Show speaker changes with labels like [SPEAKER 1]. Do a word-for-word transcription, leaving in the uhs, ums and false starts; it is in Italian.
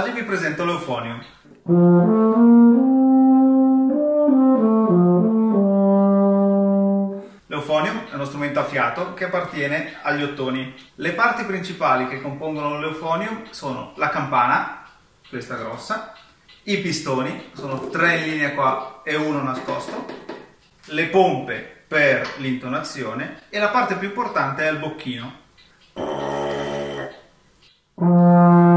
[SPEAKER 1] Oggi vi presento l'eufonio. L'eufonio è uno strumento a fiato che appartiene agli ottoni. Le parti principali che compongono l'eufonio sono la campana, questa grossa, i pistoni, sono tre in linea qua e uno nascosto, le pompe per l'intonazione e la parte più importante è il bocchino.